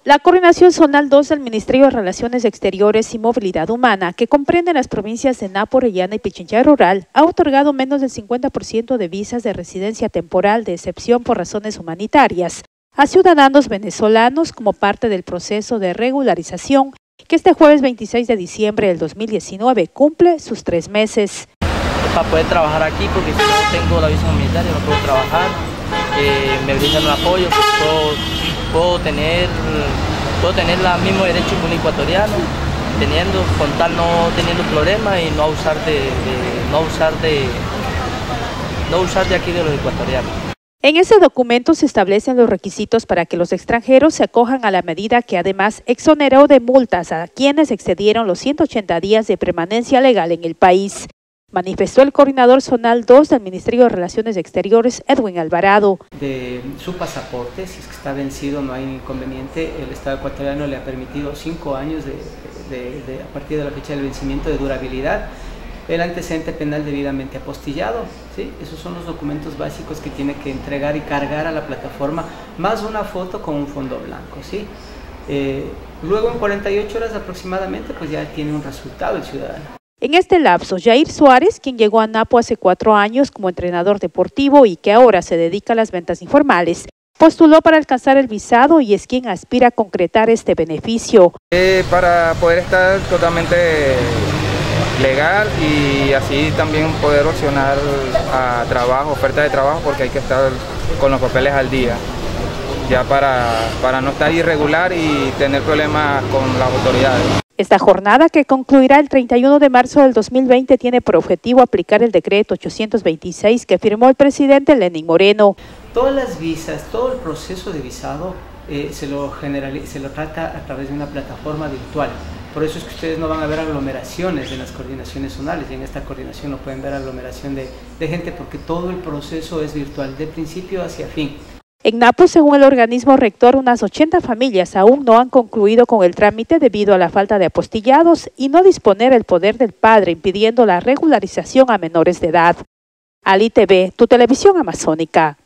La Coordinación Zonal 2 del Ministerio de Relaciones Exteriores y Movilidad Humana, que comprende las provincias de Napo, Orellana y Pichincha Rural, ha otorgado menos del 50% de visas de residencia temporal de excepción por razones humanitarias a ciudadanos venezolanos como parte del proceso de regularización que este jueves 26 de diciembre del 2019 cumple sus 3 meses. Para poder trabajar aquí, porque si no tengo la visa humanitaria no puedo trabajar, me brindan un apoyo, pues puedo tener el mismo derecho que un ecuatoriano, con tal no teniendo problemas y no usar de aquí de los ecuatorianos. En ese documento se establecen los requisitos para que los extranjeros se acojan a la medida que además exoneró de multas a quienes excedieron los 180 días de permanencia legal en el país, manifestó el coordinador zonal 2 del Ministerio de Relaciones Exteriores, Edwin Alvarado. De su pasaporte, si es que está vencido no hay inconveniente, el Estado ecuatoriano le ha permitido 5 años a partir de la fecha del vencimiento de durabilidad, el antecedente penal debidamente apostillado, ¿sí? Esos son los documentos básicos que tiene que entregar y cargar a la plataforma, más una foto con un fondo blanco, ¿sí? Luego en 48 horas aproximadamente pues ya tiene un resultado el ciudadano. En este lapso, Jair Suárez, quien llegó a Napo hace 4 años como entrenador deportivo y que ahora se dedica a las ventas informales, postuló para alcanzar el visado y es quien aspira a concretar este beneficio. Para poder estar totalmente legal y así también poder opcionar a trabajo, oferta de trabajo, porque hay que estar con los papeles al día, ya para no estar irregular y tener problemas con las autoridades. Esta jornada, que concluirá el 31 de marzo del 2020, tiene por objetivo aplicar el decreto 826 que firmó el presidente Lenín Moreno. Todas las visas, todo el proceso de visado se lo trata a través de una plataforma virtual. Por eso es que ustedes no van a ver aglomeraciones en las coordinaciones zonales, y en esta coordinación no pueden ver aglomeración de gente porque todo el proceso es virtual, de principio hacia fin. En Napo, según el organismo rector, unas 80 familias aún no han concluido con el trámite debido a la falta de apostillados y no disponer el poder del padre, impidiendo la regularización a menores de edad. Ali TV, tu televisión amazónica.